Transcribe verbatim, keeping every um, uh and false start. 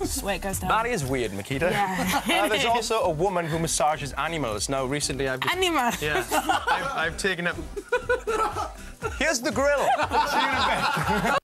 That's where it goes down. That is weird, Miquita. Yeah. uh, there's also a woman who massages animals. Now, recently I've... Just... Animal? Yeah. I've, I've taken up... Here's the grill. See you in a bit.